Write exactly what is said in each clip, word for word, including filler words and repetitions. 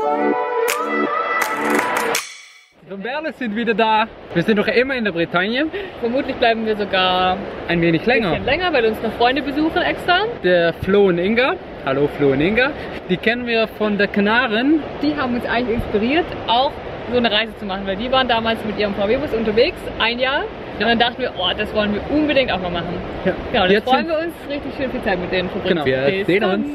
Die Berle sind wieder da. Wir sind noch immer in der Bretagne. Vermutlich bleiben wir sogar ein wenig länger. Ein bisschen länger, weil uns noch Freunde besuchen extra. Der Flo und Inga. Hallo Flo und Inga. Die kennen wir von der Kanaren. Die haben uns eigentlich inspiriert, auch so eine Reise zu machen, weil die waren damals mit ihrem V W-Bus unterwegs, ein Jahr. Und dann dachten wir, oh, das wollen wir unbedingt auch mal machen. Ja, genau, jetzt freuen wir uns, richtig schön viel Zeit mit denen verbringen. Genau, wir Bis sehen dann. uns.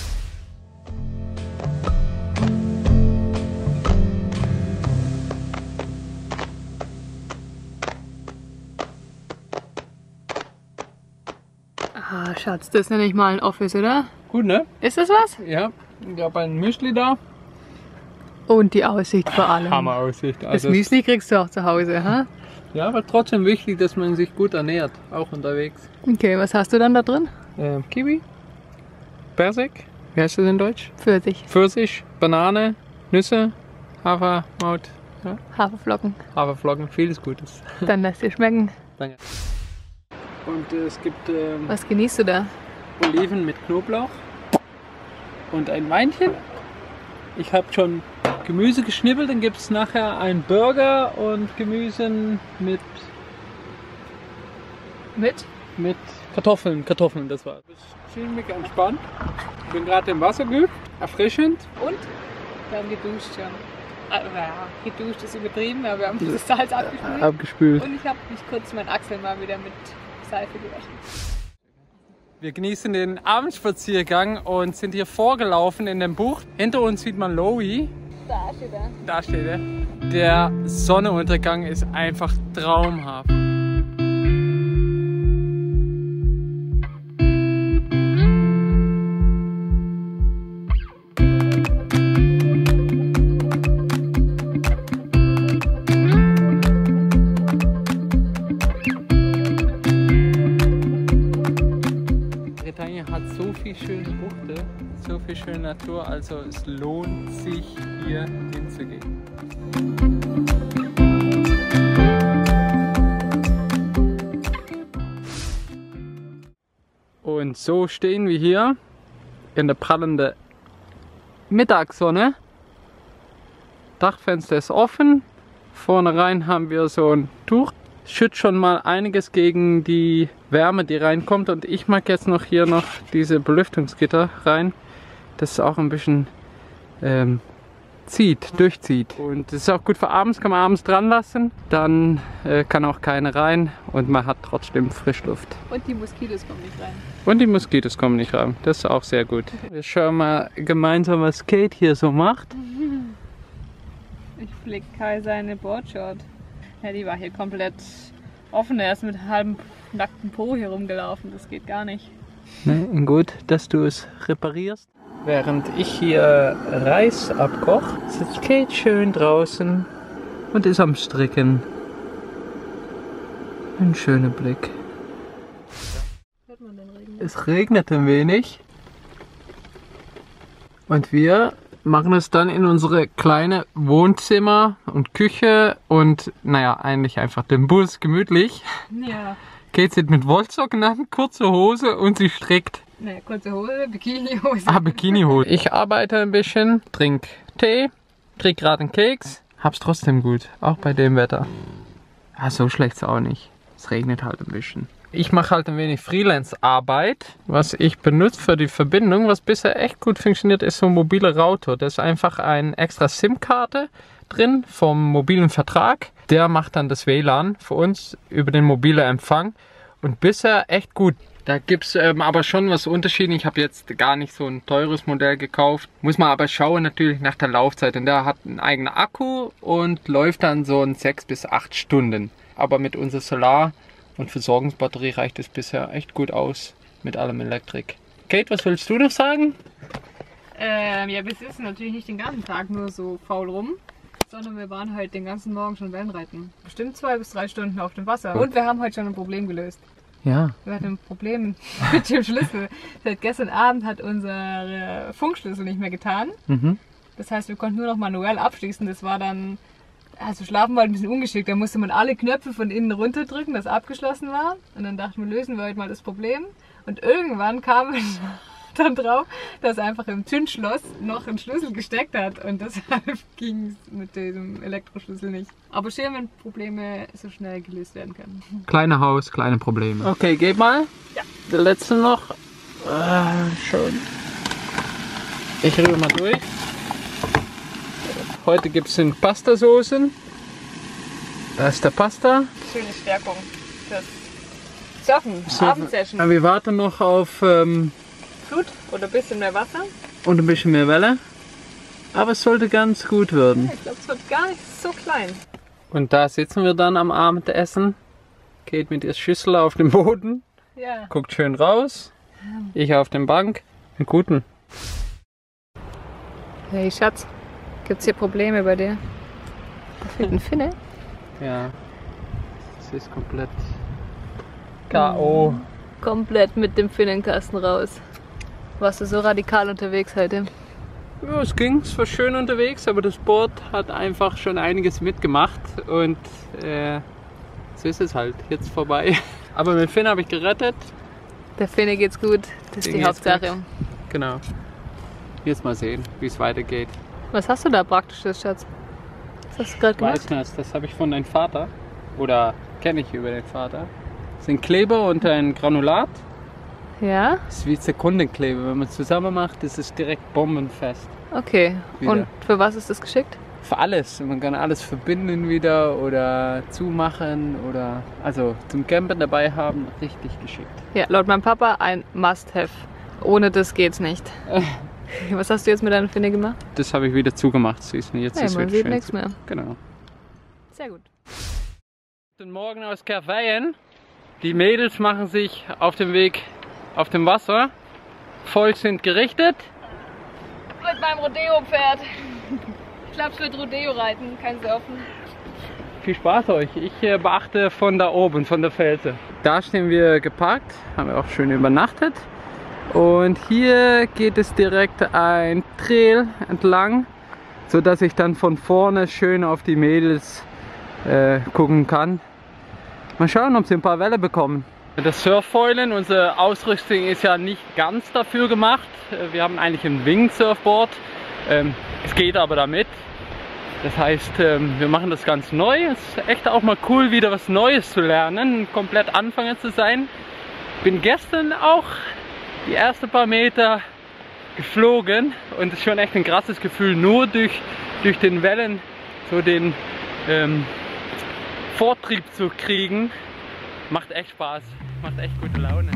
Ah, Schatz, das ist ja nicht mal ein Office, oder? Gut, ne? Ist das was? Ja, ich habe ein Müsli da. Und die Aussicht vor allem. Hammer Aussicht. Also das Müsli kriegst du auch zu Hause, ha? Ja, aber trotzdem wichtig, dass man sich gut ernährt, auch unterwegs. Okay, was hast du dann da drin? Ähm, Kiwi, Persik, wie heißt das in Deutsch? Pfirsich. Pfirsich, Banane, Nüsse, Hafermaut, ja? Haferflocken. Haferflocken, vieles Gutes. Dann lass dir schmecken. Danke. Und äh, es gibt ähm, was genießt du da? Oliven mit Knoblauch und ein Weinchen. Ich habe schon Gemüse geschnippelt, dann gibt es nachher einen Burger und Gemüse mit mit mit Kartoffeln, Kartoffeln, das war's. Ziemlich entspannt. Ich bin gerade im Wasser geübt, erfrischend. Und wir haben geduscht schon. Also, ja, geduscht ist übertrieben, aber wir haben das Salz abgespült. abgespült. Und ich habe mich kurz meinen Achsel mal wieder mit Seife gewaschen. Wir genießen den Abendspaziergang und sind hier vorgelaufen in der Bucht. Hinter uns sieht man Lowy. Da steht er. Da steht er. Der Sonnenuntergang ist einfach traumhaft. Bretagne hat so viel schöne Buchten, so viel schöne Natur, also es lohnt sich hier hinzugehen. Und so stehen wir hier in der prallenden Mittagssonne. Dachfenster ist offen, vorne rein haben wir so ein Tuch. Schützt schon mal einiges gegen die Wärme, die reinkommt, und ich mag jetzt noch hier noch diese Belüftungsgitter rein, das ist auch ein bisschen ähm, zieht, durchzieht, und das ist auch gut für abends, kann man abends dran lassen, dann äh, kann auch keine rein und man hat trotzdem Frischluft. Und die Moskitos kommen nicht rein. Und die Moskitos kommen nicht rein, das ist auch sehr gut. Wir schauen mal gemeinsam, was Kate hier so macht. Ich flick Kai seine Boardshort. Ja, die war hier komplett offen. Er ist mit halbem nacktem Po hier rumgelaufen. Das geht gar nicht. Ne, gut, dass du es reparierst. Während ich hier Reis abkoche, sitzt Kate schön draußen und ist am Stricken. Ein schöner Blick. Hört man den Regen? Es regnet ein wenig. Und wir machen es dann in unsere kleine Wohnzimmer und Küche und naja, eigentlich einfach den Bus gemütlich. Ja. Kate sitzt mit Wollsocken an, kurze Hose und sie strickt. Ne, kurze Hose, Bikinihose. Ah, Bikinihose. Ich arbeite ein bisschen, trinke Tee, krieg gerade einen Keks, hab's trotzdem gut, auch bei dem Wetter. Ah, so schlecht's auch nicht. Es regnet halt ein bisschen. Ich mache halt ein wenig Freelance-Arbeit. Was ich benutze für die Verbindung, was bisher echt gut funktioniert, ist so ein mobiler Router. Da ist einfach eine extra SIM-Karte drin vom mobilen Vertrag. Der macht dann das W L A N für uns über den mobilen Empfang. Und bisher echt gut. Da gibt es ähm, aber schon was Unterschieden. Ich habe jetzt gar nicht so ein teures Modell gekauft. Muss man aber schauen natürlich nach der Laufzeit. Und der hat einen eigenen Akku und läuft dann so in sechs bis acht Stunden. Aber mit unserer Solar- und Versorgungsbatterie reicht es bisher echt gut aus mit allem Elektrik. Kate, was willst du noch sagen? Ähm, ja, wir sitzen natürlich nicht den ganzen Tag nur so faul rum, sondern wir waren heute den ganzen Morgen schon Wellenreiten. Bestimmt zwei bis drei Stunden auf dem Wasser. Und wir haben heute schon ein Problem gelöst. Ja. Wir hatten ein Problem mit dem Schlüssel. Seit gestern Abend hat unser Funkschlüssel nicht mehr getan. Mhm. Das heißt, wir konnten nur noch manuell abschließen. Das war dann, also schlafen war ein bisschen ungeschickt. Da musste man alle Knöpfe von innen runterdrücken, dass abgeschlossen war. Und dann dachten wir, lösen wir heute mal das Problem. Und irgendwann kam dann drauf, dass einfach im Zündschloss noch ein Schlüssel gesteckt hat und deshalb ging es mit dem Elektroschlüssel nicht. Aber schön, wenn Probleme so schnell gelöst werden können. Kleine Haus, kleine Probleme. Okay, geht mal. Ja. Der letzte noch. Ah, schön. Ich rühre mal durch. Heute gibt es Pastasoßen. Da ist der Pasta. Schöne Stärkung fürs Surfen, Surfen. Abendsession. Ja, wir warten noch auf ähm, Flut oder ein bisschen mehr Wasser. und ein bisschen mehr Welle. Aber es sollte ganz gut werden. Ja, ich glaube, es wird gar nicht so klein. Und da sitzen wir dann am Abendessen. Geht mit der Schüssel auf den Boden. Ja. Guckt schön raus. Ich auf der Bank. Einen guten. Hey Schatz, gibt's hier Probleme bei dir? Da fehlt ein Finne. Ja. Es ist komplett K O Komplett mit dem Finnenkasten raus. Warst du so radikal unterwegs heute? Ja, es ging, es war schön unterwegs, aber das Board hat einfach schon einiges mitgemacht und äh, so ist es halt, jetzt vorbei. Aber mit Finn habe ich gerettet. Der Finne geht's gut, das ist Dem die geht's Hauptsache. gut. Genau. Jetzt mal sehen, wie es weitergeht. Was hast du da Praktisches, Schatz? Was hast du gerade gemacht? Weißnass, das habe ich von deinem Vater oder kenne ich über den Vater. Das sind Kleber und ein Granulat. Ja? Das ist wie Sekundenkleber. Wenn man es zusammen macht, ist es direkt bombenfest. Okay. Wieder. Und für was ist das geschickt? Für alles. Man kann alles verbinden wieder oder zumachen oder also zum Campen dabei haben. Richtig geschickt. Ja, laut meinem Papa ein Must-Have. Ohne das geht's nicht. Was hast du jetzt mit deiner Finne gemacht? Das habe ich wieder zugemacht. Siehst du, jetzt Ja, ist man wieder sieht schön nichts zu- mehr. Genau. Sehr gut. Guten Morgen aus Kerveien. Die Mädels machen sich auf den Weg auf dem Wasser. Volk sind gerichtet. Mit meinem Rodeo-Pferd. Ich glaube, es wird Rodeo reiten, kein Surfen. Viel Spaß euch. Ich äh, beachte von da oben, von der Felsen. Da stehen wir geparkt, haben wir auch schön übernachtet. Und hier geht es direkt ein Trail entlang, so dass ich dann von vorne schön auf die Mädels äh, gucken kann. Mal schauen, ob sie ein paar Welle bekommen. Das Surffoilen, unsere Ausrüstung ist ja nicht ganz dafür gemacht. Wir haben eigentlich ein Wing-Surfboard. Ähm, es geht aber damit. Das heißt, ähm, wir machen das ganz neu. Es ist echt auch mal cool, wieder was Neues zu lernen, komplett Anfänger zu sein. Bin gestern auch die ersten paar Meter geflogen und es ist schon echt ein krasses Gefühl, nur durch, durch den Wellen so den ähm, Vortrieb zu kriegen. Macht echt Spaß, macht echt gute Laune.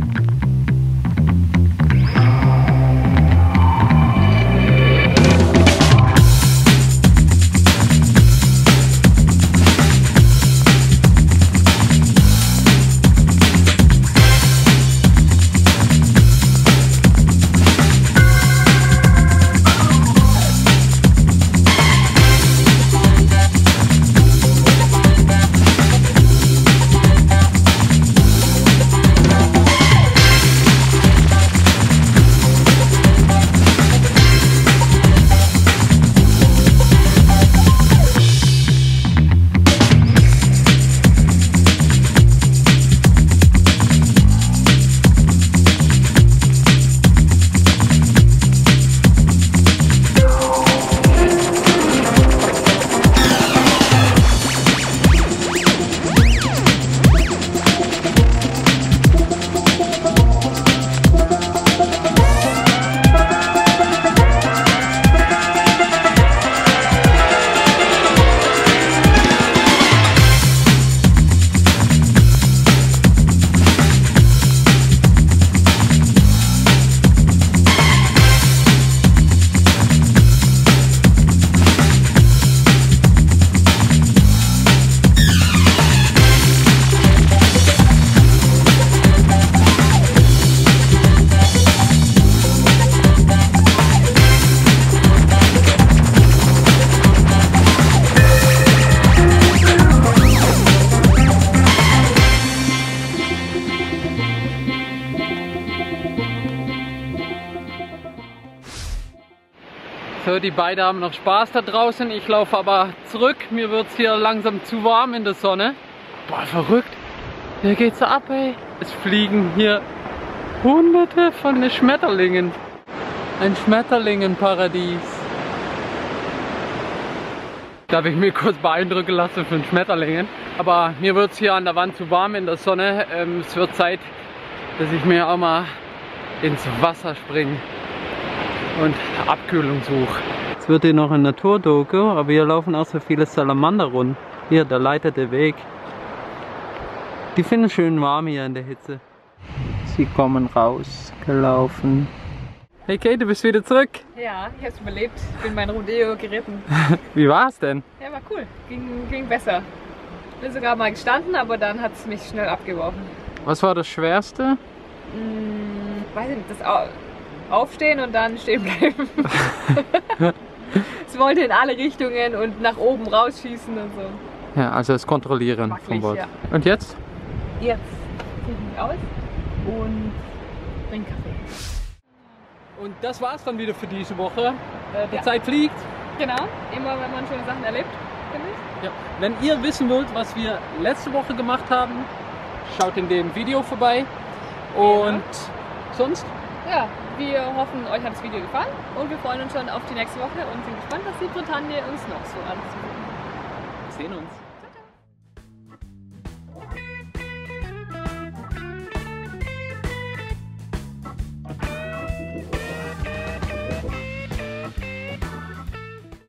So, die beiden haben noch Spaß da draußen. Ich laufe aber zurück. Mir wird es hier langsam zu warm in der Sonne. Boah, verrückt. Hier geht's so ab, ey. Es fliegen hier Hunderte von Schmetterlingen. Ein Schmetterlingenparadies. Da habe ich mich kurz beeindrucken lassen von Schmetterlingen. Aber mir wird es hier an der Wand zu warm in der Sonne. Ähm, es wird Zeit, dass ich mir auch mal ins Wasser springe und Abkühlung suche. Jetzt wird hier noch ein Naturdoku, aber hier laufen auch so viele Salamander rum. Hier, der leitete Weg. Die finden es schön warm hier in der Hitze. Sie kommen raus, gelaufen. Hey Kate, du bist wieder zurück. Ja, ich hab's überlebt. Ich bin mein Rodeo geritten. Wie war's denn? Ja, war cool. Ging, ging besser. Bin sogar mal gestanden, aber dann hat es mich schnell abgeworfen. Was war das Schwerste? Hm, weiß ich nicht, das Au Aufstehen und dann stehen bleiben. Es wollte in alle Richtungen und nach oben rausschießen und so. Ja, also das Kontrollieren Wackelig, vom Boot. ja. Und jetzt? Jetzt ziehe ich mich aus und trinke Kaffee. Und das war's dann wieder für diese Woche. Äh, die Ja. Zeit fliegt. Genau, immer wenn man schöne Sachen erlebt, finde ich. Ja. Wenn ihr wissen wollt, was wir letzte Woche gemacht haben, schaut in dem Video vorbei. Und sonst? Ja, wir hoffen, euch hat das Video gefallen und wir freuen uns schon auf die nächste Woche und sind gespannt, was die Bretagne uns noch so anzubieten. Wir sehen uns.